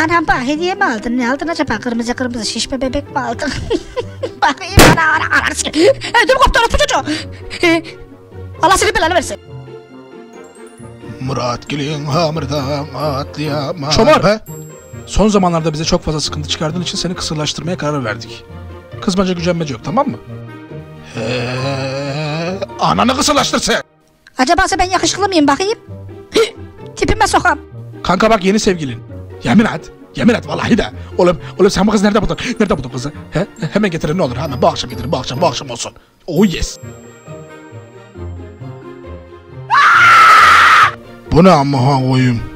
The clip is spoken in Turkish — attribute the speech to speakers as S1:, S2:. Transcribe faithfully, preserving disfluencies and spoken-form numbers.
S1: Anam bak hediye mi aldın? Ne aldın acaba? Kırmızı kırmızı şişme bebek mi aldın? Bakayım ana ana ana. Ödüm koptu bu çocuğu. Allah seni belanı versin.
S2: Murat Gül'ün hamurdan atlayamaz.
S3: Çomar be! Son zamanlarda bize çok fazla sıkıntı çıkardığın için seni kısırlaştırmaya karar verdik. Kızmaca gücenmece yok, tamam mı?
S2: Heee, ananı kısırlaştırsın.
S1: Acaba ben yakışıklı mıyım bakayım? Tipime sokam.
S3: Kanka bak yeni sevgilin. Yemin et. Yemin et vallahi de. Oğlum, oğlum sen bu kızı nerede buldun? Nerede buldun kızı? He? Hemen getirin ne olur. Hemen bu akşam getirin. Bu akşam, bu akşam olsun. Oh yes.
S2: Bu ne amma koyayım?